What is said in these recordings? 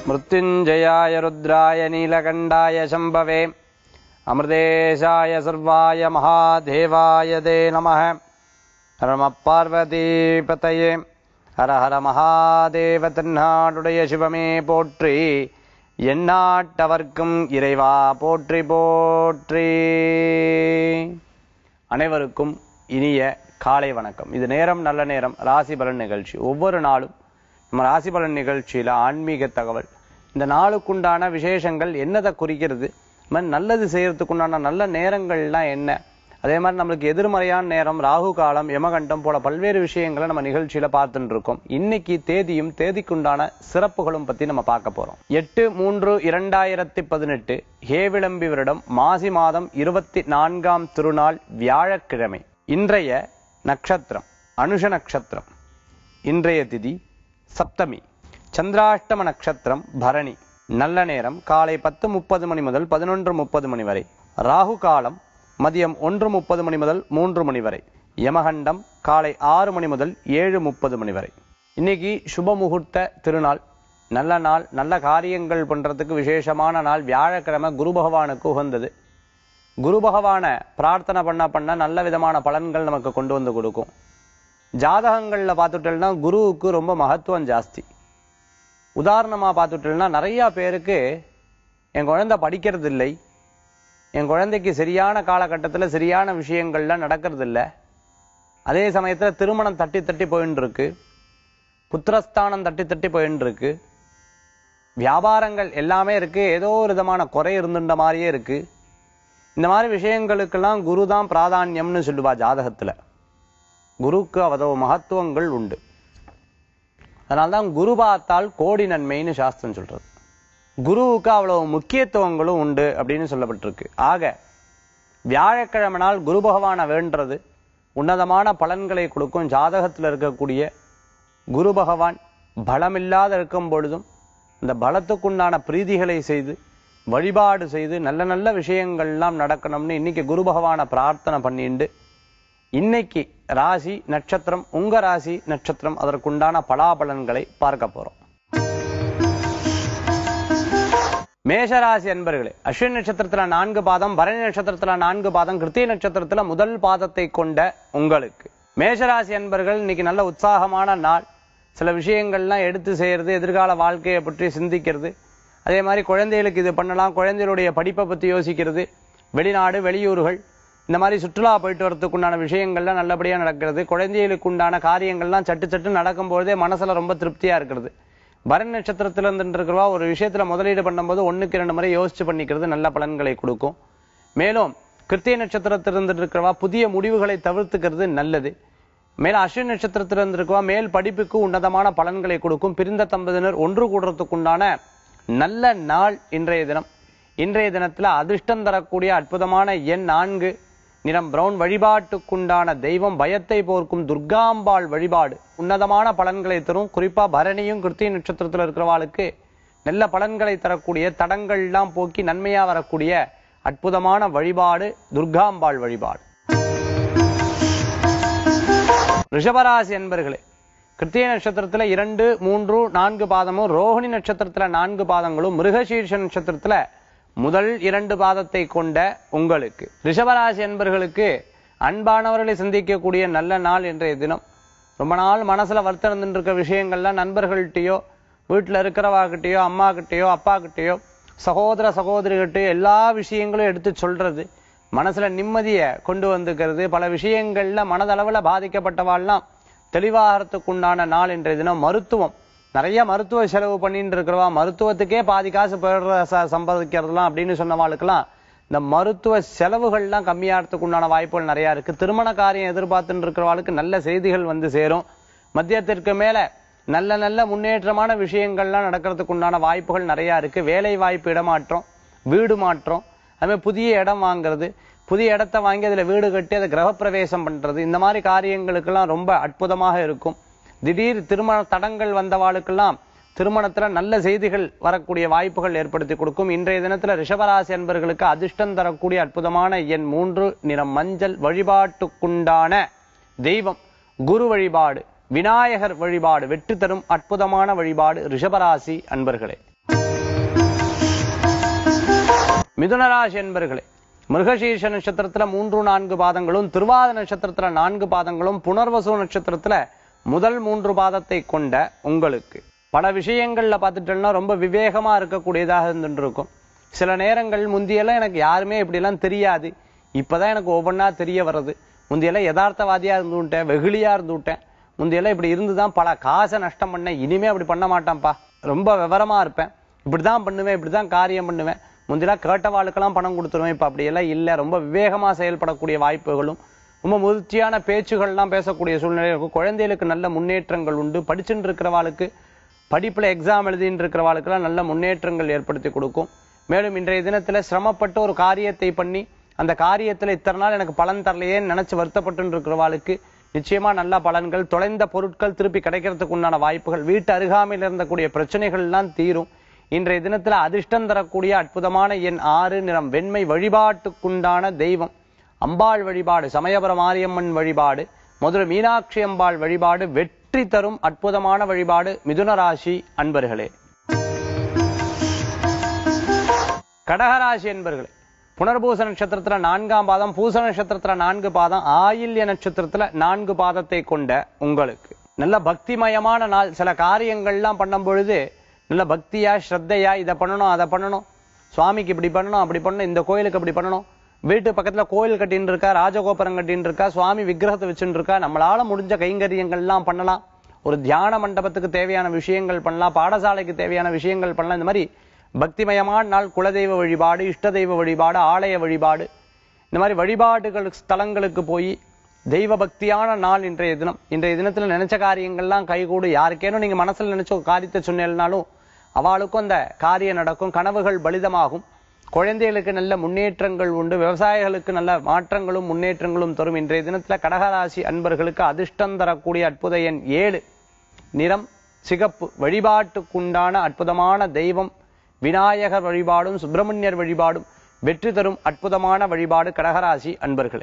मृत्युंजयाय रुद्राय नीलकंठाय शंभवे अमृतेशाय सर्वाय महादेवाय ते नमः। हर नमः पार्वतीपतये हर हर महादेव तन्नाडुடைய சிவமே போற்றி எந்நாட்டவர்க்கும் இறைவா போற்றி போற்றி. அனைவருக்கும் இனிய காலை வணக்கம். இது நேரம் நல்ல நேரம் ராசி பலன் நிகழ்ச்சி. ஒவ்வொரு நாளும் நம்ம ராசி பலன் நிகழ்ச்சியில ஆன்மீக தகவல், இந்த நாளுக்குண்டான விசேஷங்கள் என்னதை குறிக்கிறது, நல்லது செய்யறதுக்குண்டான நல்ல நேரங்கள்லாம் என்ன, அதே மாதிரி நம்மளுக்கு எதிர்மறையான நேரம், ராகு காலம், யமகண்டம் போல பல்வேறு விஷயங்களை நம்ம நிகழ்ச்சியில பார்த்துட்டு இருக்கோம். இன்னைக்கு தேதியும் தேதிக்குண்டான சிறப்புகளும் பத்தி நம்ம பார்க்க போறோம். 8/3/2018 ஹேவிளம்பி வருடம் மாசி மாதம் 24ஆம் திருநாள் வியாழக்கிழமை. இன்றைய நட்சத்திரம் அனுஷ நட்சத்திரம். இன்றைய திதி சப்தமி. சந்திராஷ்டம நட்சத்திரம் பரணி. நல்ல நேரம் காலை 10:30 மணி முதல் 11:30 மணி வரை. ராகு காலம் மதியம் 1:30 மணி முதல் 3 மணி வரை. யமகண்டம் காலை 6 மணி முதல் 7:30 மணி வரை. இன்னைக்கு சுப முகூர்த்த திருநாள், நல்ல நாள், நல்ல காரியங்கள் பண்றதுக்கு விசேஷமான நாள். வியாழக்கிழமை குரு பகவானுக்கு உகந்தது. குரு பகவான பிரார்த்தனை பண்ண நல்ல விதமான பலன்கள் நமக்கு கொண்டு வந்து கொடுக்கும். ஜாதகங்கள்ல பார்த்துட்டோம்னா குருவுக்கு ரொம்ப மகத்துவம் ஜாஸ்தி. உதாரணமா பார்த்துட்டோம்னா நிறைய பேருக்கு என் குழந்தை படிக்கிறது இல்லை, என் குழந்தைக்கு சரியான காலகட்டத்தில் சரியான விஷயங்கள்லாம் நடக்கிறது இல்லை, அதே சமயத்தில் திருமணம் தட்டி தட்டி போயின்னு இருக்கு, புத்திரஸ்தானம் தட்டி தட்டி போயின்னு இருக்கு, வியாபாரங்கள் எல்லாமே இருக்கு, ஏதோ ஒரு விதமான குறை இருந்துட்ட மாதிரியே இருக்கு. இந்த மாதிரி விஷயங்களுக்கெல்லாம் குரு தான் பிராதான்யம்னு சொல்லுவா ஜாதகத்துல. குருக்கு அவ்வளவு மகத்துவங்கள் உண்டு. அதனால்தான் குரு பார்த்தால் கோடி நன்மைன்னு சாஸ்திரம் சொல்றது. குருவுக்கு அவ்வளவு முக்கியத்துவங்களும் உண்டு அப்படின்னு சொல்லப்பட்டிருக்கு. ஆக வியாழக்கிழமை நாள் குரு பகவானை வேண்டது உன்னதமான பலன்களை கொடுக்கும். ஜாதகத்தில் இருக்கக்கூடிய குரு பகவான் பலமில்லாத இருக்கும் பொழுதும் இந்த பலத்துக்குண்டான பிரீதிகளை செய்து வழிபாடு செய்து நல்ல நல்ல விஷயங்கள்லாம் நடக்கணும்னு இன்னைக்கு குரு பகவானை பிரார்த்தனை பண்ணிண்டு இன்னைக்கு ராசி நட்சத்திரம், உங்க ராசி நட்சத்திரம், அதற்குண்டான பலாபலன்களை பார்க்க போறோம். மேஷராசி அன்பர்களே, அஸ்வினி நட்சத்திரத்துல 4 பாதம், பரணி நட்சத்திரத்துல 4 பாதம், கிருத்திகை நட்சத்திரத்துல முதல் பாதத்தை கொண்ட உங்களுக்கு மேஷராசி அன்பர்கள் இன்னைக்கு நல்ல உற்சாகமான நாள். சில விஷயங்கள்லாம் எடுத்து செய்யறது, எதிர்கால வாழ்க்கையை பற்றி சிந்திக்கிறது, அதே மாதிரி குழந்தைகளுக்கு இது பண்ணலாம், குழந்தைகளுடைய படிப்பை பத்தி யோசிக்கிறது, வெளிநாடு வெளியூர்கள் இந்த மாதிரி சுற்றுலா போயிட்டு வரதுக்குண்டான விஷயங்கள்லாம் நல்லபடியா நடக்கிறது. குழந்தைகளுக்கு உண்டான காரியங்கள்லாம் சட்டு சட்டு நடக்கும்போதே மனசுல ரொம்ப திருப்தியா இருக்கிறது. பரணி நட்சத்திரத்துல இருந்துருக்கிறவா ஒரு விஷயத்துல முதலீடு பண்ணும்போது 1க்கு 2 முறை யோசிச்சு பண்ணிக்கிறது நல்ல பலன்களை கொடுக்கும். மேலும் கிருத்திகை நட்சத்திரத்தில் இருந்துட்டு இருக்கிறவா புதிய முடிவுகளை தவிர்த்துக்கிறது நல்லது. மேலும் அஸ்வினி நட்சத்திரத்தில் இருந்திருக்கவா மேல் படிப்புக்கு உன்னதமான பலன்களை கொடுக்கும். பிரிந்த தம்பதியினர் ஒன்று கூடுறதுக்குண்டான நல்ல நாள் இன்றைய தினம். இன்றைய தினத்துல அதிர்ஷ்டம் தரக்கூடிய அற்புதமான எண் 4, நிறம் பிரவுன். வழிபாட்டுக்குண்டான தெய்வம் பயத்தை போர்க்கும் துர்காம்பாள் வழிபாடு உன்னதமான பலன்களை தரும். குறிப்பா பரணியும் கிருத்திகை நட்சத்திரத்தில் இருக்கிறவாளுக்கு நல்ல பலன்களை தரக்கூடிய, தடங்கள்லாம் போக்கி நன்மையா வரக்கூடிய அற்புதமான வழிபாடு துர்காம்பாள் வழிபாடு. ரிஷபராசி அன்பர்களே, கிருத்திகை நட்சத்திரத்துல 2, 3, 4 பாதமும், ரோஹிணி நட்சத்திரத்துல 4 பாதங்களும், மிருகசீர்ஷ நட்சத்திரத்துல முதல் 2 பாதத்தை கொண்ட உங்களுக்கு ரிஷபராசி அன்பர்களுக்கு அன்பானவர்களை சந்திக்கக்கூடிய நல்ல நாள் இன்றைய தினம். ரொம்ப நாள் மனசுல வருத்தம் இருக்க விஷயங்கள்லாம் நண்பர்கள்ட்டையோ, வீட்டுல இருக்கிறவாகிட்டையோ, அம்மா கிட்டையோ, அப்பா கிட்டையோ, சகோதர சகோதரிகிட்டையோ எல்லா விஷயங்களும் எடுத்து சொல்றது மனசுல நிம்மதியை கொண்டு வந்துக்கிறது. பல விஷயங்கள்ல மனதளவுல பாதிக்கப்பட்டவாள்லாம் தெளிவாகிறதுக்குண்டான நாள் இன்றைய தினம். மருத்துவம், நிறைய மருத்துவ செலவு பண்ணிட்டு இருக்கிறவா, மருத்துவத்துக்கே பாதி காசு சம்பாதிக்கிறதுலாம் அப்படின்னு சொன்னவாளுக்கெல்லாம் இந்த மருத்துவ செலவுகள்லாம் கம்மியாகிறதுக்கு உண்டான வாய்ப்புகள் நிறைய இருக்கு. திருமண காரியம் எதிர்பார்த்துட்டு இருக்கிறவாளுக்கு நல்ல செய்திகள் வந்து சேரும். மத்தியத்திற்கு மேல நல்ல நல்ல முன்னேற்றமான விஷயங்கள்லாம் நடக்கிறதுக்கு உண்டான வாய்ப்புகள் நிறைய இருக்கு. வேலை வாய்ப்பு, இடமாற்றம், வீடு மாற்றம், அதுமாதிரி புதிய இடம் வாங்குறது, புதிய இடத்தை வாங்கி அதுல வீடு கட்டி அதை கிரகப்பிரவேசம் பண்றது, இந்த மாதிரி காரியங்களுக்கெல்லாம் ரொம்ப அற்புதமாக இருக்கும். திடீர் திருமண தடங்கள் வந்தவாளுக்கெல்லாம் திருமணத்துல நல்ல செய்திகள் வரக்கூடிய வாய்ப்புகள் ஏற்படுத்தி கொடுக்கும். இன்றைய தினத்துல ரிஷபராசி அன்பர்களுக்கு அதிர்ஷ்டம் தரக்கூடிய அற்புதமான எண் 3, நிறம் மஞ்சள். வழிபாட்டுக்குண்டான தெய்வம் குரு வழிபாடு, விநாயகர் வழிபாடு வெற்றி தரும் அற்புதமான வழிபாடு ரிஷபராசி அன்பர்களே. மிதுனராசி என்பர்களே, மிருகசீர்ஷ நட்சத்திரத்துல 3-4 பாதங்களும், திருவாத நட்சத்திரத்துல 4 பாதங்களும், புனர்வசு நட்சத்திரத்துல முதல் 3 பாதத்தை கொண்ட உங்களுக்கு பல விஷயங்கள்ல பார்த்துட்டோம்னா ரொம்ப விவேகமா இருக்கக்கூடியதாக இருந்துட்டு இருக்கும். சில நேரங்கள் முந்தியெல்லாம் எனக்கு யாருமே இப்படியெல்லாம் தெரியாது, இப்பதான் எனக்கு ஒவ்வொன்றா தெரிய வர்றது. முந்தியெல்லாம் யதார்த்தவாதியா இருந்துட்டேன், வெகுளியா இருந்துட்டேன், முந்தியெல்லாம் இப்படி இருந்துதான் பல காசை நஷ்டம் பண்ணேன், இனிமே அப்படி பண்ண மாட்டேன்ப்பா, ரொம்ப விவரமா இருப்பேன், இப்படிதான் பண்ணுவேன், இப்படிதான் காரியம் பண்ணுவேன், முந்தியெல்லாம் கேட்டவாளுக்கெல்லாம் பணம் கொடுத்துருவேன், இப்ப அப்படியெல்லாம் இல்லை, ரொம்ப விவேகமா செயல்படக்கூடிய வாய்ப்புகளும், ரொம்ப முதிர்ச்சியான பேச்சுகள்லாம் பேசக்கூடிய சூழ்நிலை இருக்கும். குழந்தைகளுக்கு நல்ல முன்னேற்றங்கள் உண்டு. படிச்சுட்டு இருக்கிறவாளுக்கு, படிப்புல எக்ஸாம் எழுதிட்டு இருக்கிறவாளுக்கெல்லாம் நல்ல முன்னேற்றங்கள் ஏற்படுத்தி கொடுக்கும். மேலும் இன்றைய தினத்துல சிரமப்பட்டு ஒரு காரியத்தை பண்ணி அந்த காரியத்துல இத்தனை நாள் எனக்கு பலன் தரலையே நினைச்சு வருத்தப்பட்டு இருக்கிறவாளுக்கு நிச்சயமா நல்ல பலன்கள், தொலைந்த பொருட்கள் திருப்பி கிடைக்கிறதுக்கு உண்டான வாய்ப்புகள், வீட்டு அருகாமையில் இருந்தக்கூடிய பிரச்சனைகள் எல்லாம் தீரும். இன்றைய தினத்துல அதிர்ஷ்டம் தரக்கூடிய அற்புதமான எண் 6, நிறம் வெண்மை. வழிபாட்டுக்குண்டான தெய்வம் அம்பாள் வழிபாடு, சமயபுரம் மாரியம்மன் வழிபாடு, மதுரை மீனாட்சி அம்பாள் வழிபாடு வெற்றி தரும் அற்புதமான வழிபாடு. மிதுன ராசி அன்பர்களே. கடகராசி என்பர்களே, புனர்பூச நட்சத்திரத்துல 4ஆம் பாதம், பூச நட்சத்திரத்துல 4 பாதம், ஆயில்ய நட்சத்திரத்துல 4 பாதத்தை கொண்ட உங்களுக்கு நல்ல பக்திமயமான நாள். சில காரியங்கள்லாம் பண்ணும் பொழுது நல்ல பக்தியா ஸ்ரத்தையா இதை பண்ணணும் அதை பண்ணணும், சுவாமிக்கு இப்படி பண்ணணும் அப்படி பண்ணணும், இந்த கோயிலுக்கு அப்படி பண்ணணும், வீட்டு பக்கத்துல கோயில் கட்டின்னு இருக்கா, ராஜகோபுரம் கட்டின்னு இருக்கா, சுவாமி விக்கிரகத்தை வச்சுட்டு இருக்கா, நம்மளால முடிஞ்ச கைங்கரியங்கள்லாம் பண்ணலாம், ஒரு தியான மண்டபத்துக்கு தேவையான விஷயங்கள் பண்ணலாம், பாடசாலைக்கு தேவையான விஷயங்கள் பண்ணலாம். இந்த மாதிரி பக்திமயமான நாள். குலதெய்வ வழிபாடு, இஷ்ட தெய்வ வழிபாடு, ஆலய வழிபாடு, இந்த மாதிரி வழிபாடுகள் ஸ்தலங்களுக்கு போய் தெய்வ பக்தியான நாள் இன்றைய தினம். இன்றைய தினத்துல நினைச்ச காரியங்கள்லாம் கைகூடு. யாருக்கேனும் நீங்க மனசுல நினைச்ச ஒரு காரியத்தை சொன்னாலும் அவளுக்கும் அந்த காரியம் நடக்கும், கனவுகள் பலிதமாகும், குழந்தைகளுக்கு நல்ல முன்னேற்றங்கள் உண்டு, விவசாயிகளுக்கு நல்ல மாற்றங்களும் முன்னேற்றங்களும் தரும். இன்றைய தினத்துல கடகராசி அன்பர்களுக்கு அதிர்ஷ்டம் தரக்கூடிய அற்புத எண் 7, நிறம் சிகப்பு. வழிபாட்டுக்குண்டான அற்புதமான தெய்வம் விநாயகர் வழிபாடும் சுப்பிரமணியர் வழிபாடும் வெற்றி தரும் அற்புதமான வழிபாடு. கடகராசி அன்பர்களே.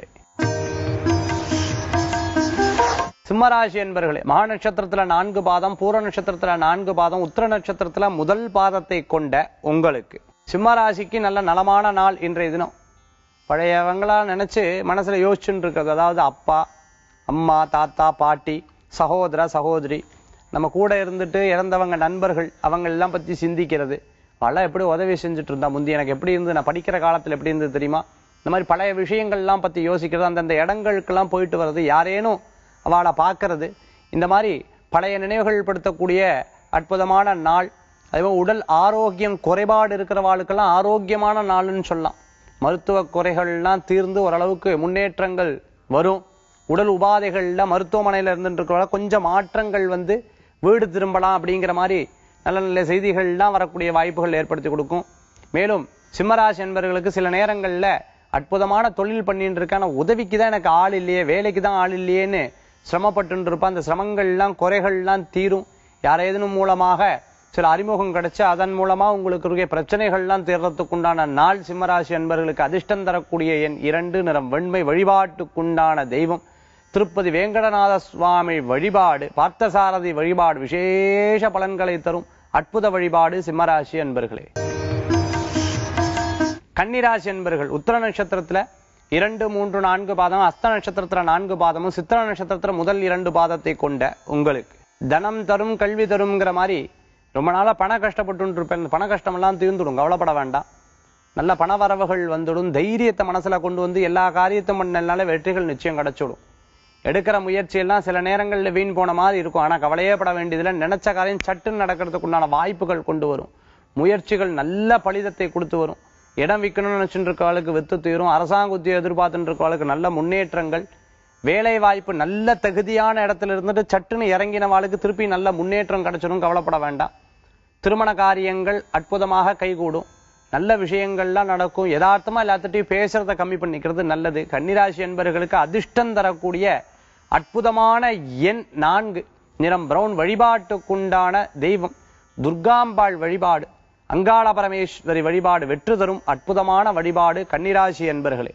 சிம்மராசி அன்பர்களே, மகா நட்சத்திரத்துல 4 பாதம், பூர நட்சத்திரத்துல 4 பாதம், உத்திர நட்சத்திரத்துல முதல் பாதத்தை கொண்ட உங்களுக்கு சிம்மராசிக்கு நல்ல நலமான நாள் இன்றைய தினம். பழையவங்களா நினைச்சு மனசுல யோசிச்சுட்டு இருக்கிறது, அதாவது அப்பா அம்மா தாத்தா பாட்டி சகோதர சகோதரி, நம்ம கூட இருந்துட்டு இறந்தவங்க நண்பர்கள் அவங்க எல்லாம் பத்தி சிந்திக்கிறது, அவெல்லாம் எப்படி உதவி செஞ்சுட்டு இருந்தா, முந்தி எனக்கு எப்படி இருந்து, நான் படிக்கிற காலத்துல எப்படி இருந்தது தெரியுமா, இந்த மாதிரி பழைய விஷயங்கள்லாம் பத்தி யோசிக்கிறது, அந்தந்த இடங்களுக்கெல்லாம் போயிட்டு வர்றது, யாரேனும் அவளை பார்க்கறது, இந்த மாதிரி பழைய நினைவுகள் படுத்தக்கூடிய அற்புதமான நாள். அதுவே உடல் ஆரோக்கியம் குறைபாடு இருக்கிறவாளுக்கெல்லாம் ஆரோக்கியமான நாள்னு சொல்லலாம். மருத்துவ குறைகள்லாம் தீர்ந்து ஓரளவுக்கு முன்னேற்றங்கள் வரும். உடல் உபாதைகள்ல மருத்துவமனையில இருந்துட்டு இருக்கிறவங்க கொஞ்சம் மாற்றங்கள் வந்து வீடு திரும்பலாம் அப்படிங்கிற மாதிரி நல்ல நல்ல செய்திகள்லாம் வரக்கூடிய வாய்ப்புகள் ஏற்படுத்தி கொடுக்கும். மேலும் சிம்மராசி என்பவர்களுக்கு சில நேரங்கள்ல அற்புதமான தொழில் பண்ணிட்டு இருக்கான, உதவிக்கு தான் எனக்கு ஆள் இல்லையே, வேலைக்கு தான் ஆள் இல்லையேன்னு சிரமப்பட்டு இருப்பா. அந்த சிரமங்கள்லாம் குறைகள்லாம் தீரும். யாரேதனும் மூலமாக சில அறிமுகம் கிடைச்சு அதன் மூலமா உங்களுக்கு இருக்க பிரச்சனைகள்லாம் தீர்றதுக்குண்டான நாள். சிம்மராசி என்பவர்களுக்கு அதிர்ஷ்டம் தரக்கூடிய எண் 2, நிறம் வெண்மை. வழிபாட்டுக்குண்டான தெய்வம் திருப்பதி வேங்கடநாத சுவாமி வழிபாடு, பார்த்தசாரதி வழிபாடு விசேஷ பலன்களை தரும் அற்புத வழிபாடு. சிம்மராசி என்பர்களே. கன்னிராசி என்பர்கள் உத்திர நட்சத்திரத்துல 2, 3, 4 பாதம், அஸ்த நட்சத்திரத்துல 4 பாதமும், சித்திர நட்சத்திரத்துல முதல் 2 பாதத்தை கொண்ட உங்களுக்கு தனம் தரும் கல்வி தரும்ங்கிற மாதிரி ரொம்ப நாளா பண கஷ்டப்பட்டு இருப்பேன், பண கஷ்டம் எல்லாம் தீர்ந்துடும், கவலைப்பட வேண்டாம். நல்ல பண வரவுகள் வந்துடும். தைரியத்தை மனசுல கொண்டு வந்து எல்லா காரியத்தையும் பண்ணனால வெற்றிகள் நிச்சயம் கிடைச்சிடும். எடுக்கிற முயற்சியெல்லாம் சில நேரங்கள்ல வீண் போன மாதிரி இருக்கும், ஆனா கவலையே பட வேண்டியதுல நினைச்ச காரியம் சட்டுன்னு நடக்கிறதுக்கு உண்டான வாய்ப்புகள் கொண்டு வரும். முயற்சிகள் நல்ல பலிதத்தை கொடுத்து வரும். இடம் விற்கணும்னு நினைச்சுட்டு இருக்கவளுக்கு வித்து தீரும். அரசாங்க உத்தியோகம் எதிர்பார்த்துட்டு இருக்கவளுக்கு நல்ல முன்னேற்றங்கள், வேலை வாய்ப்பு, நல்ல தகுதியான இடத்துல இருந்துட்டு சட்டுன்னு இறங்கினவாளுக்கு திருப்பி நல்ல முன்னேற்றம் கிடைச்சிடும், கவலைப்பட வேண்டாம். திருமண காரியங்கள் அற்புதமாக கைகூடும். நல்ல விஷயங்கள்லாம் நடக்கும். யதார்த்தமா எல்லாத்திட்டையும் பேசுறத கம்மி பண்ணிக்கிறது நல்லது. கன்னிராசி என்பவர்களுக்கு அதிர்ஷ்டம் தரக்கூடிய அற்புதமான எண் 4, நிறம் பிரவுன். வழிபாட்டுக்குண்டான தெய்வம் துர்காம்பாள் வழிபாடு, அங்காள பரமேஸ்வரி வழிபாடு வெற்றி தரும் அற்புதமான வழிபாடு. கன்னிராசி என்பர்களே.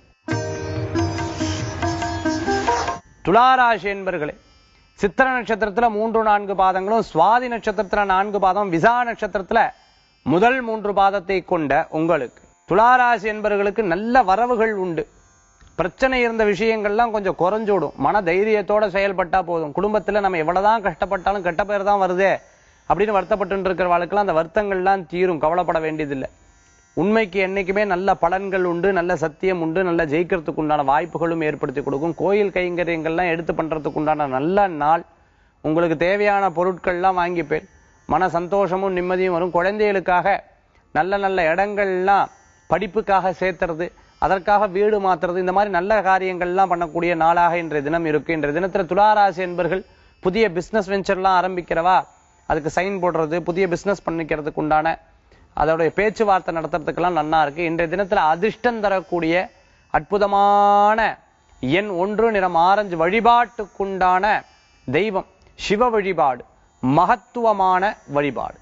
துளாராசி என்பர்களே, சித்திர நட்சத்திரத்துல 3, 4 பாதங்களும், சுவாதி நட்சத்திரத்துல 4 பாதம், விசா நட்சத்திரத்துல முதல் 3 பாதத்தை கொண்ட உங்களுக்கு துளாராசி என்பவர்களுக்கு நல்ல வரவுகள் உண்டு. பிரச்சனை இருந்த விஷயங்கள்லாம் கொஞ்சம் குறைஞ்சோடும். மன தைரியத்தோட செயல்பட்டா போதும். குடும்பத்துல நம்ம எவ்வளவுதான் கஷ்டப்பட்டாலும் கெட்ட பேர் தான் வருதே அப்படின்னு வருத்தப்பட்டு இருக்கிறவர்களுக்கெல்லாம் அந்த வருத்தங்கள்லாம் தீரும். கவலைப்பட வேண்டியதில்லை. உண்மைக்கு என்னைக்குமே நல்ல பலன்கள் உண்டு, நல்ல சத்தியம் உண்டு, நல்ல ஜெயிக்கிறதுக்கு உண்டான வாய்ப்புகளும் ஏற்படுத்தி கொடுக்கும். கோயில் கைங்கரியங்கள்லாம் எடுத்து பண்றதுக்கு உண்டான நல்ல நாள். உங்களுக்கு தேவையான பொருட்கள்லாம் வாங்கிப்பேன். மன சந்தோஷமும் நிம்மதியும் வரும். குழந்தைகளுக்காக நல்ல நல்ல இடங்கள்லாம் படிப்புக்காக சேர்த்துறது, அதற்காக வீடு மாத்துறது, இந்த மாதிரி நல்ல காரியங்கள்லாம் பண்ணக்கூடிய நாளாக இன்றைய தினம் இருக்கு. இன்றைய தினத்துல துளாராசி என்பர்கள் புதிய பிசினஸ் வெஞ்சர்லாம் ஆரம்பிக்கிறவா, அதுக்கு சைன் போடுறது, புதிய பிசினஸ் பண்ணிக்கிறதுக்கு உண்டான அதோடைய பேச்சுவார்த்தை நடத்துறதுக்கெல்லாம் நன்னா இருக்கு. இன்றைய தினத்துல அதிர்ஷ்டம் தரக்கூடிய அற்புதமான எண் 1, நிறம் ஆரஞ்சு. வழிபாட்டுக்குண்டான தெய்வம் சிவ வழிபாடு, மகத்துவமான வழிபாடு.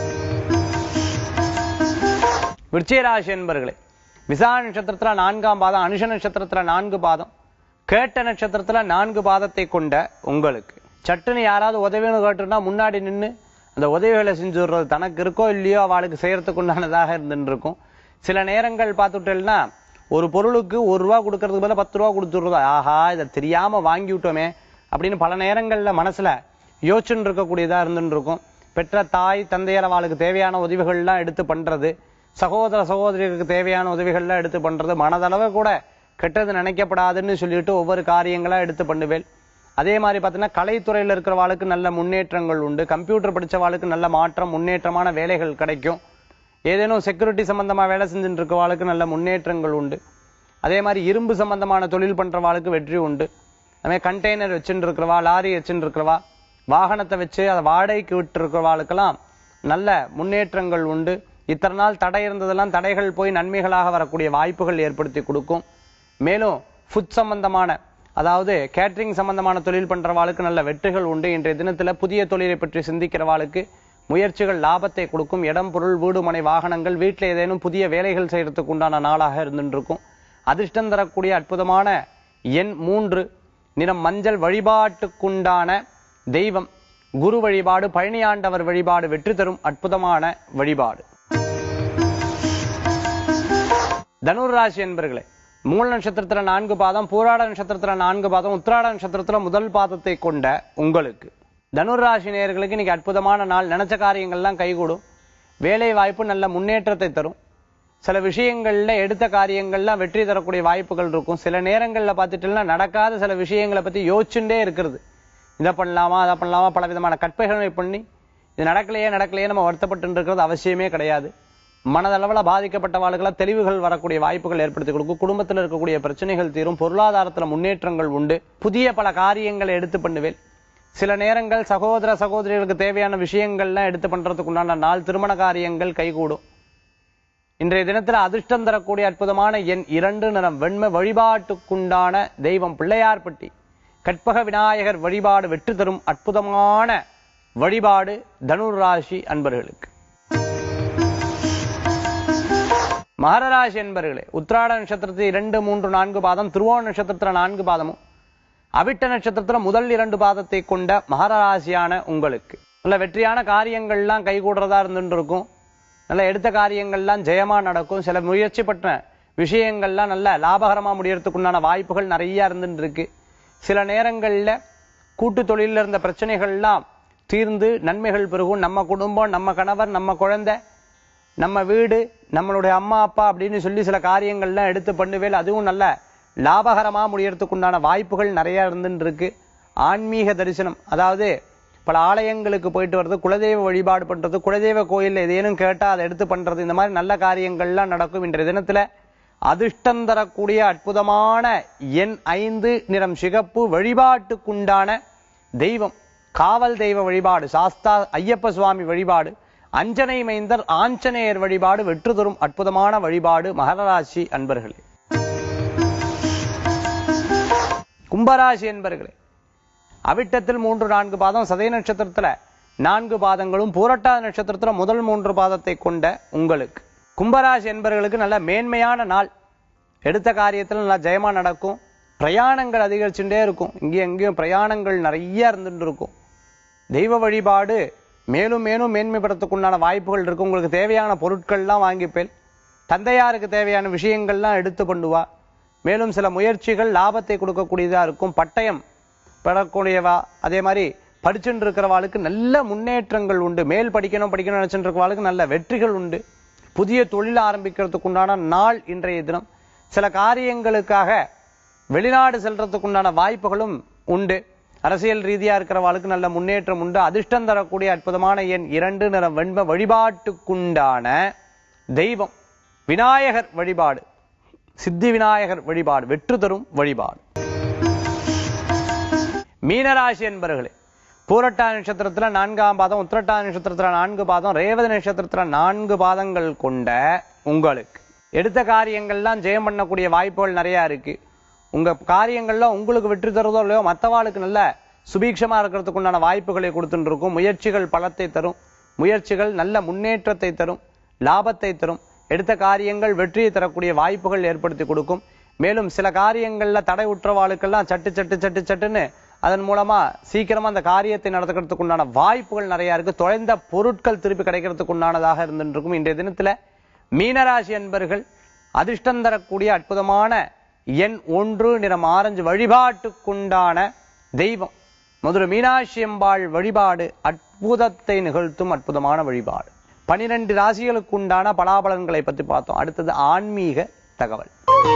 விருச்சிகராசி என்பர்களே, விசாக நட்சத்திரத்துல 4ஆம் பாதம், அனுஷ நட்சத்திரத்துல 4 பாதம், கேட்ட நட்சத்திரத்துல 4 பாதத்தை கொண்ட உங்களுக்கு சட்டுன்னு யாராவது உதவின்னு கேட்டுனா முன்னாடி நின்று அந்த உதவிகளை செஞ்சு விடுறது, தனக்கு இருக்கோ இல்லையோ அவளுக்கு செய்யறதுக்கு உண்டானதாக இருந்துட்டு இருக்கும். சில நேரங்கள் பார்த்துட்டேன்னா ஒரு பொருளுக்கு 1 ரூபா கொடுக்கறதுக்கு பதிலா 10 ரூபா கொடுத்துடுறதோ, ஆஹா இதை தெரியாம வாங்கி விட்டோமே அப்படின்னு பல நேரங்கள்ல மனசுல யோசனை இருக்கக்கூடியதா இருந்துட்டு இருக்கும். பெற்ற தாய் தந்தையர் அவளுக்கு தேவையான உதவிகள்லாம் எடுத்து பண்றது, சகோதர சகோதரிகளுக்கு தேவையான உதவிகள்லாம் எடுத்து பண்றது, மனதளவு கூட கெட்டது நினைக்கப்படாதுன்னு சொல்லிட்டு ஒவ்வொரு காரியங்களா எடுத்து பண்ணுவேன். அதே மாதிரி பார்த்தீங்கன்னா கலைத்துறையில் இருக்கிறவாளுக்கு நல்ல முன்னேற்றங்கள் உண்டு. கம்ப்யூட்டர் படிச்சவாளுக்கு நல்ல மாற்றம், முன்னேற்றமான வேலைகள் கிடைக்கும். ஏதேனும் செக்யூரிட்டி சம்பந்தமா வேலை செஞ்சுட்டு இருக்கவாளுக்கு நல்ல முன்னேற்றங்கள் உண்டு. அதே மாதிரி இரும்பு சம்பந்தமான தொழில் பண்றவாளுக்கு வெற்றி உண்டு. அதே கண்டெய்னர் வச்சுட்டு இருக்கிறவா, லாரி வச்சுட்டு இருக்கிறவா, வாகனத்தை வச்சு அதை வாடகைக்கு விட்டு இருக்கிறவாளுக்கெல்லாம் நல்ல முன்னேற்றங்கள் உண்டு. இத்தனை நாள் தடை இருந்ததெல்லாம் தடைகள் போய் நன்மைகளாக வரக்கூடிய வாய்ப்புகள் ஏற்படுத்தி கொடுக்கும். மேலும் ஃபுட் சம்பந்தமான, அதாவது கேட்டரிங் சம்பந்தமான தொழில் பண்றவாளுக்கு நல்ல வெற்றிகள் உண்டு. இன்றைய தினத்துல புதிய தொழிலை பற்றி சிந்திக்கிறவாளுக்கு முயற்சிகள் லாபத்தை கொடுக்கும். இடம் பொருள் வீடு மனை வாகனங்கள், வீட்டில் ஏதேனும் புதிய வேலைகள் செய்யறதுக்கு உண்டான நாளாக இருந்துட்டு இருக்கும். அதிர்ஷ்டம் தரக்கூடிய அற்புதமான எண் 3, நிறம் மஞ்சள். வழிபாட்டுக்குண்டான தெய்வம் குரு வழிபாடு, பழனியாண்டவர் வழிபாடு, வெற்றி தரும் அற்புதமான வழிபாடு. தனுர் ராசி என்பர்களே, மூல நட்சத்திரத்துல 4 பாதம், பூராட நட்சத்திரத்துல 4 பாதம், உத்திராட நட்சத்திரத்துல முதல் பாதத்தை கொண்ட உங்களுக்கு தனுர் ராசி நேயர்களுக்கு இன்னைக்கு அற்புதமான நாள். நினைச்ச காரியங்கள்லாம் கைகூடும். வேலை வாய்ப்பு நல்ல முன்னேற்றத்தை தரும். சில விஷயங்கள்ல எடுத்த காரியங்கள்லாம் வெற்றி தரக்கூடிய வாய்ப்புகள் இருக்கும். சில நேரங்கள்ல பார்த்துட்டுனா நடக்காத சில விஷயங்களை பத்தி யோசிச்சுட்டே இருக்கிறது. இதை பண்ணலாமா அதை பண்ணலாமா பல விதமான கற்பனைகளை பண்ணி இது நடக்கலையே நம்ம வருத்தப்பட்டு இருக்கிறது அவசியமே கிடையாது. மனதளவில் பாதிக்கப்பட்டவாளுக்கெல்லாம் தெளிவுகள் வரக்கூடிய வாய்ப்புகள் ஏற்படுத்தி கொடுக்கும். குடும்பத்தில் இருக்கக்கூடிய பிரச்சனைகள் தீரும். பொருளாதாரத்துல முன்னேற்றங்கள் உண்டு. புதிய பல காரியங்களை எடுத்து பண்ணுவேன். சில நேரங்கள் சகோதர சகோதரிகளுக்கு தேவையான விஷயங்கள்லாம் எடுத்து பண்றதுக்கு உண்டான நாள். திருமண காரியங்கள் கைகூடும். இன்றைய தினத்துல அதிர்ஷ்டம் தரக்கூடிய அற்புதமான எண் 2, நிறம் வெண்மை. வழிபாட்டுக்குண்டான தெய்வம் பிள்ளையார்பட்டி, கற்பக விநாயகர் வழிபாடு, வெற்றி தரும் அற்புதமான வழிபாடு தனுர் ராசி அன்பர்களுக்கு. மகர ராசி என்பர்களே, உத்திராட நட்சத்திரத்தில் 2, 3, 4 பாதம், திருவோண நட்சத்திரத்துல 4 பாதமும், அவிட்ட நட்சத்திரத்துல முதல் 2 பாதத்தை கொண்ட மகர ராசியான உங்களுக்கு நல்ல வெற்றியான காரியங்கள்லாம் கைகூடுறதா இருந்துட்டு இருக்கும். நல்ல எடுத்த காரியங்கள்லாம் ஜெயமா நடக்கும். சில முயற்சி பற்ற விஷயங்கள்லாம் நல்ல லாபகரமா முடியறதுக்குண்டான வாய்ப்புகள் நிறைய இருந்துட்டு இருக்கு. சில நேரங்கள்ல கூட்டு தொழில இருந்த பிரச்சனைகள்லாம் தீர்ந்து நன்மைகள் பெருகும். நம்ம குடும்பம், நம்ம கணவர், நம்ம குழந்தை, நம்ம வீடு, நம்மளுடைய அம்மா அப்பா அப்படின்னு சொல்லி சில காரியங்கள்லாம் எடுத்து பண்ணுவேல். அதுவும் நல்ல லாபகரமா முடியறதுக்குண்டான வாய்ப்புகள் நிறைய இருந்துட்டு இருக்கு. ஆன்மீக தரிசனம், அதாவது பல ஆலயங்களுக்கு போயிட்டு வர்றது, குலதெய்வ வழிபாடு பண்றது, குலதெய்வ கோயில்ல ஏதேனும் கேட்டா அதை எடுத்து பண்றது, இந்த மாதிரி நல்ல காரியங்கள்லாம் நடக்கும். இன்றைய தினத்துல அதிர்ஷ்டம் தரக்கூடிய அற்புதமான எண் 5, நிறம் சிகப்பு. வழிபாட்டுக்குண்டான தெய்வம் காவல் தெய்வ வழிபாடு, சாஸ்தா ஐயப்ப சுவாமி வழிபாடு, அஞ்சனை மைந்தர் ஆஞ்சநேயர் வழிபாடு, வெற்றி தரும் அற்புதமான வழிபாடு மகர ராசி அன்பர்களே. கும்பராசி என்பர்களே, அவிட்டத்தில் 3, 4 பாதம், சதய நட்சத்திரத்துல 4 பாதங்களும், பூரட்டாத நட்சத்திரத்துல முதல் 3 பாதத்தை கொண்ட உங்களுக்கு கும்பராசி என்பர்களுக்கு நல்ல மேன்மையான நாள். எடுத்த காரியத்துல நல்லா ஜெயமா நடக்கும். பிரயாணங்கள் அதிகரிச்சுட்டே இருக்கும். இங்கேயும் எங்கேயும் பிரயாணங்கள் நிறைய இருந்துட்டு இருக்கும். தெய்வ வழிபாடு மேலும் மேலும் மேன்மைப்படுறதுக்குண்டான வாய்ப்புகள் இருக்கும். உங்களுக்கு தேவையான பொருட்கள்லாம் வாங்கிப்பேன். தந்தையாருக்கு தேவையான விஷயங்கள்லாம் எடுத்து பண்ணுவா. மேலும் சில முயற்சிகள் லாபத்தை கொடுக்கக்கூடியதா இருக்கும். பட்டயம் பெறக்கூடியவா, அதே மாதிரி படிச்சுட்டு இருக்கிறவாளுக்கு நல்ல முன்னேற்றங்கள் உண்டு. மேல் படிக்கணும் நினைச்சுட்டு இருக்கிறவாளுக்கு நல்ல வெற்றிகள் உண்டு. புதிய தொழில் ஆரம்பிக்கிறதுக்கு உண்டான நாள் இன்றைய தினம். சில காரியங்களுக்காக வெளிநாடு செல்றதுக்கு உண்டான வாய்ப்புகளும் உண்டு. அரசியல் ரீதியா இருக்கிறவாளுக்கு நல்ல முன்னேற்றம் உண்டு. அதிர்ஷ்டம் தரக்கூடிய அற்புதமான எண் 2, நிறம் வெண்மை. வழிபாட்டுக்குண்டான தெய்வம் விநாயகர் வழிபாடு, சித்தி விநாயகர் வழிபாடு வெற்றி தரும் வழிபாடு. மீனராசி என்பர்களே, பூரட்டா நட்சத்திரத்துல 4ஆம் பாதம், உத்திரட்டா நட்சத்திரத்துல 4 பாதம், ரேவதி நட்சத்திரத்துல 4 பாதங்கள் கொண்ட உங்களுக்கு எடுத்த காரியங்கள்லாம் ஜெயம் பண்ணக்கூடிய வாய்ப்புகள் நிறைய இருக்கு. உங்க காரியங்கள்ல உங்களுக்கு வெற்றி தருவதோ இல்லையோ மற்றவாளுக்கு நல்ல சுபீட்சமா இருக்கிறதுக்கு உண்டான வாய்ப்புகளை கொடுத்துட்டு இருக்கும். முயற்சிகள் பலத்தை தரும். முயற்சிகள் நல்ல முன்னேற்றத்தை தரும், லாபத்தை தரும். எடுத்த காரியங்கள் வெற்றியை தரக்கூடிய வாய்ப்புகள் ஏற்படுத்தி கொடுக்கும். மேலும் சில காரியங்கள்ல தடை உற்றவாளுக்கெல்லாம் சட்டுன்னு அதன் மூலமா சீக்கிரமா அந்த காரியத்தை நடத்துக்கிறதுக்கு உண்டான வாய்ப்புகள் நிறைய இருக்கு. தொலைந்த பொருட்கள் திருப்பி கிடைக்கிறதுக்கு உண்டானதாக இருந்துட்டு இருக்கும். இன்றைய தினத்துல மீனராசி அன்பர்கள் அதிர்ஷ்டம் தரக்கூடிய அற்புதமான எண் 1, நிறம் ஆரஞ்சு. வழிபாட்டுக்குண்டான தெய்வம் மதுரை மீனாட்சி அம்பாள் வழிபாடு அற்புதத்தை நிகழ்த்தும் அற்புதமான வழிபாடு. 12 ராசிகளுக்கு உண்டான பலாபலன்களை பத்தி பார்த்தோம். அடுத்தது ஆன்மீக தகவல்.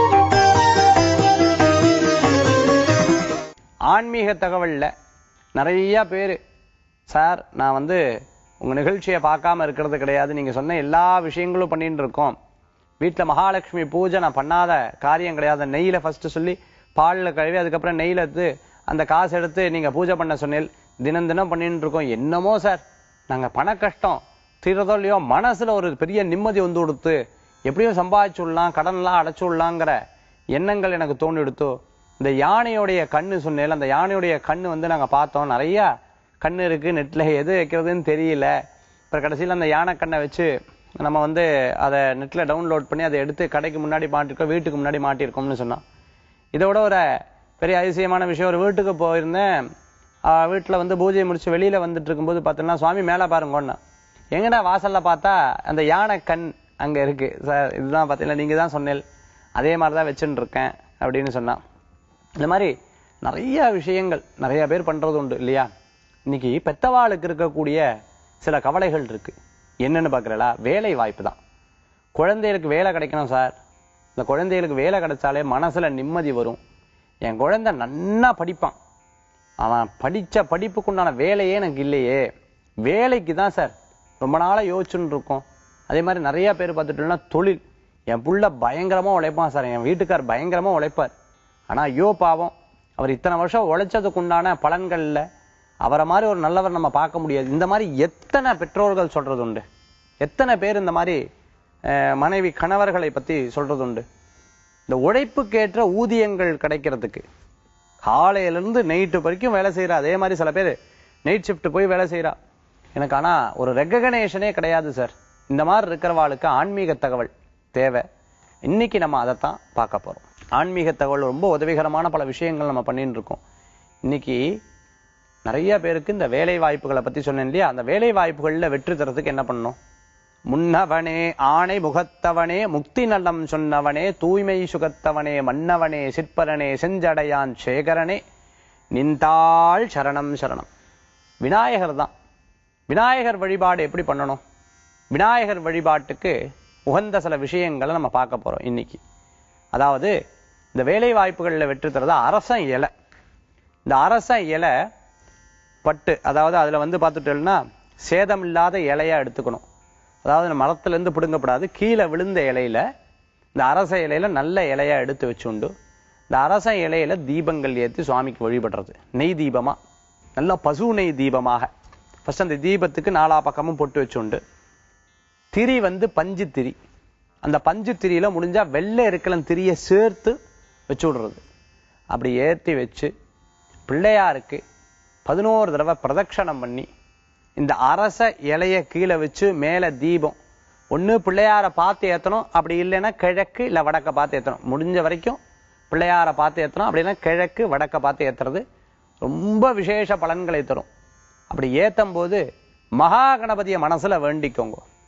ஆன்மீக தகவல்ல நிறைய பேரு, சார் நான் உங்க நிகழ்ச்சியை பார்க்காம இருக்கிறது கிடையாது, நீங்க சொன்ன எல்லா விஷயங்களும் பண்ணிட்டு இருக்கோம், வீட்டுல மகாலட்சுமி பூஜை நான் பண்ணாத காரியம் கிடையாது, நெய்யில ஃபர்ஸ்ட் சொல்லி பால்ல கழுவி அதுக்கப்புறம் நெய்யில எடுத்து அந்த காசு எடுத்து நீங்க பூஜை பண்ண சொன்னேன், தினம் தினம் பண்ணிட்டு இருக்கோம், என்னமோ சார் நாங்க பண கஷ்டம் தீரதோ இல்லையோ மனசுல ஒரு பெரிய நிம்மதி கொடுத்து எப்படியும் சம்பாதிச்சுடலாம், கடன்லாம் அடைச்சுடலாங்கிற எண்ணங்கள் எனக்கு தோணி எடுத்தோ. இந்த யானையோடைய கண்ணு சொன்னேன், அந்த யானையுடைய கண்ணு நாங்க பார்த்தோம், நிறைய கண்ணு இருக்கு, நெட்ல எது வைக்கிறதுன்னு தெரியல. இப்ப கடைசியில் அந்த யானை கண்ணை வச்சு நம்ம அதை நெட்ல டவுன்லோட் பண்ணி அதை எடுத்து கடைக்கு முன்னாடி மாட்டிருக்கோம், வீட்டுக்கு முன்னாடி மாட்டிருக்கோம்னு சொன்னோம். இதோட ஒரு பெரிய அதிசயமான விஷயம், ஒரு வீட்டுக்கு போயிருந்தேன். வீட்டுல பூஜையை முடிச்சு வெளியில வந்துட்டு இருக்கும்போது பார்த்தோம்னா சுவாமி மேல பாருங்கன்னு, எங்கடா வாசல்ல பார்த்தா அந்த யானை கண் அங்க இருக்கு. சார் இதுதான் பார்த்தீங்களா, நீங்க தான் சொன்னேன், அதே மாதிரிதான் வச்சுட்டு இருக்கேன் அப்படின்னு சொன்னான். இந்த மாதிரி நிறைய விஷயங்கள் நிறைய பேர் பண்றது உண்டு இல்லையா. இன்னைக்கு பெத்தவாளுக்கு இருக்கக்கூடிய சில கவலைகள் இருக்கு. என்னன்னு பாக்குறா, வேலை வாய்ப்பு தான். குழந்தைகளுக்கு வேலை கிடைக்கணும் சார், இந்த குழந்தைகளுக்கு வேலை கிடைச்சாலே மனசுல நிம்மதி வரும். என் குழந்தை நன்னா படிப்பான், அவன் படிச்ச படிப்புக்குண்டான வேலையே எனக்கு இல்லையே, வேலைக்கு தான் சார் ரொம்ப நாளா யோசிச்சுன்னு இருக்கோம். அதே மாதிரி நிறைய பேர் பார்த்துட்டோம்னா தொழில், என் புள்ள பயங்கரமா உழைப்பான் சார், என் வீட்டுக்கார் பயங்கரமா உழைப்பார், ஆனா ஐயோ பாவம் அவர் இத்தனை வருஷம் உழைச்சதுக்கு உண்டான பலன்கள்ல அவரை மாதிரி ஒரு நல்லவர் நம்ம பார்க்க முடியாது. இந்த மாதிரி எத்தனை பெற்றோர்கள் சொல்றது உண்டு, எத்தனை பேர் இந்த மாதிரி மனைவி கணவர்களை பத்தி சொல்றது உண்டு. இந்த உழைப்புக்கேற்ற ஊதியங்கள் கிடைக்கிறதுக்கு காலையில இருந்து நைட்டு வரைக்கும் வேலை செய்யறா. அதே மாதிரி சில பேர் நைட் ஷிஃப்ட் போய் வேலை செய்யறா. எனக்கு ஆனா ஒரு ரெகக்னேஷனே கிடையாது சார். இந்த மாதிரி இருக்கிறவாளுக்கு ஆன்மீக தகவல் தேவை. இன்னைக்கு நம்ம அதைத்தான் பார்க்க போறோம். ஆன்மீக தகவல் ரொம்ப உதவிகரமான பல விஷயங்கள் நம்ம பண்ணிட்டு இருக்கோம். இன்னைக்கு நிறைய பேருக்கு இந்த வேலை வாய்ப்புகளை பத்தி சொன்னேன் இல்லையா, அந்த வேலை வாய்ப்புகள்ல வெற்றி தரத்துக்கு என்ன பண்ணணும்? முன்னவனே ஆணை முகத்தவனே முக்தி நலம் சொன்னவனே தூய்மை சுகத்தவனே மன்னவனே சிற்பரனே செஞ்சடையான் சேகரனே நின்றாள் சரணம் சரணம். விநாயகர் தான். விநாயகர் வழிபாடு எப்படி பண்ணணும்? விநாயகர் வழிபாட்டுக்கு உகந்த சில விஷயங்களை நம்ம பார்க்க போறோம் இன்னைக்கு. அதாவது இந்த வேலை வாய்ப்புகளில் வெற்றி தரது அரச இலை. இந்த அரச இலை பட்டு, அதாவது அதுல பார்த்துட்டோம்னா சேதம் இல்லாத இலையா எடுத்துக்கணும். அதாவது மரத்துல இருந்து பிடுங்கப்படாது, கீழே விழுந்த இலையில இந்த அரச இலையில நல்ல இலையா எடுத்து வச்சுண்டு இந்த அரச இலையில தீபங்கள் ஏற்றி சுவாமிக்கு வழிபடுறது. நெய் தீபமா, நல்ல பசு நெய் தீபமாக ஃபர்ஸ்ட் அந்த தீபத்துக்கு 4 பக்கமும் பொட்டு வச்சுண்டு, திரி பஞ்சு திரி, அந்த பஞ்சு திரியில முடிஞ்சா வெள்ளை இருக்கலம் திரிய சேர்த்து வச்சு விடுறது. அப்படி ஏற்றி வச்சு பிள்ளையாருக்கு 11 தடவை பிரதட்சணம் பண்ணி இந்த அரச இலைய கீழே வச்சு மேல தீபம் ஒண்ணு பிள்ளையார பார்த்து ஏத்தணும், அப்படி இல்லைன்னா கிழக்கு இல்ல வடக்க பார்த்து ஏத்தணும். முடிஞ்ச வரைக்கும் பிள்ளையார பார்த்து ஏத்தணும், அப்படின்னா கிழக்கு வடக்க பார்த்து ஏத்துறது ரொம்ப விசேஷ பலன்களை தரும். அப்படி ஏத்தும் போது மகா கணபதியை மனசுல வேண்டிக்கோங்க.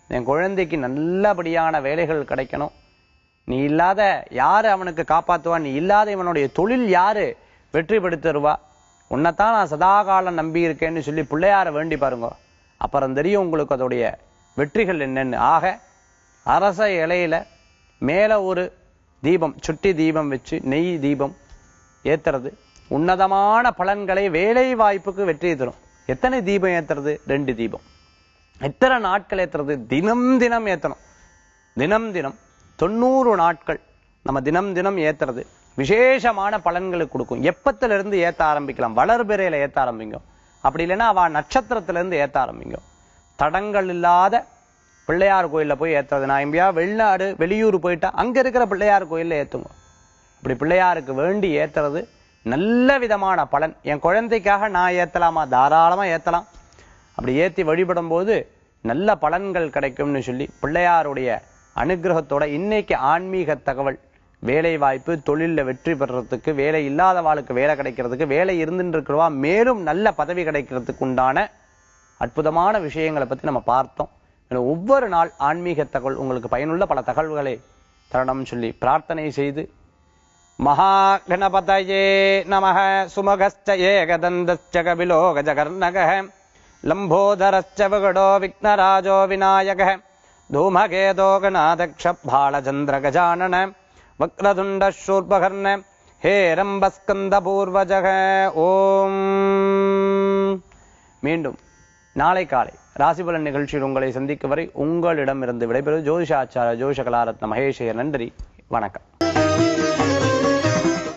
என் குழந்தைக்கு நல்லபடியான வேலைகள் கிடைக்கணும், நீ இல்லாத யாரு அவனுக்கு காப்பாத்துவா, நீ இல்லாத இவனுடைய தொழில் யாரு வெற்றி பெடுத்துருவா, உன்னைத்தான் நான் சதாகாலம் நம்பி இருக்கேன்னு சொல்லி பிள்ளையார வேண்டி பாருங்க. அப்புறம் தெரியும் உங்களுக்கு அதோடைய வெற்றிகள் என்னன்னு. ஆக அரச இலையில மேல ஒரு தீபம், சுட்டி தீபம் வச்சு நெய் தீபம் ஏத்துறது உன்னதமான பலன்களை, வேலை வாய்ப்புக்கு வெற்றி தரும். எத்தனை தீபம் ஏத்துறது? 2 தீபம். எத்தனை நாட்கள் ஏத்துறது? தினம் தினம் ஏத்தணும். தினம் தினம் 90 நாட்கள் நம்ம தினம் தினம் ஏத்துறது விசேஷமான பலன்களுக்கு கொடுக்கும். எப்பத்திலிருந்து ஏத்த ஆரம்பிக்கலாம்? வளர்பிறையில ஏத்த ஆரம்பிங்க. அப்படி இல்லைன்னா அவ நட்சத்திரத்திலிருந்து ஏத்த ஆரம்பிங்க. தடங்கள் இல்லாத பிள்ளையார் கோயில்ல போய் ஏத்துறது. நான் எங்கேயா வெளிநாடு வெளியூர் போயிட்டா அங்க இருக்கிற பிள்ளையார் கோயில்ல ஏத்துங்க. இப்படி பிள்ளையாருக்கு வேண்டி ஏத்துறது நல்ல விதமான பலன். என் குழந்தைக்காக நான் ஏத்தலாமா? தாராளமா ஏத்தலாம். அப்படி ஏத்தி வழிபடும் போது நல்ல பலன்கள் கிடைக்கும்னு சொல்லி பிள்ளையாருடைய அனுகிரகத்தோட இன்னைக்கு ஆன்மீக தகவல், வேலை வாய்ப்பு, தொழில வெற்றி பெறறதுக்கு, வேலை இல்லாதவாளுக்கு வேலை கிடைக்கிறதுக்கு, வேலை இருந்துட்டு இருக்கிறவா மேலும் நல்ல பதவி கிடைக்கிறதுக்கு உண்டான அற்புதமான விஷயங்களை பத்தி நம்ம பார்த்தோம். ஒவ்வொரு நாள் ஆன்மீக தகவல் உங்களுக்கு பயனுள்ள பல தகவல்களை தரணும்னு சொல்லி பிரார்த்தனை செய்து, மகா கணபதயே நமஹ. சுமகஸ்ச ஏகதந்தஸ்ச கபிலோ கஜகர்ணகः லம்போதரஸ்ச விகடோ விக்னராஜோ விநாயகः தூமகேதோ கணாதக்ஷ பாலச்சந்திர கஜானன வக்ரதுண்ட சூர்பகர்ண ஹேரம்பஸ்கந்த பூர்வஜக. ஓம். மீண்டும் நாளை காலை ராசிபலன் நிகழ்ச்சியில் உங்களை சந்திக்கும் வரை உங்களிடமிருந்து விடைபெறுவது ஜோதிஷாச்சார ஜோதிஷ கலாரத்ன மகேஷ். நன்றி, வணக்கம்.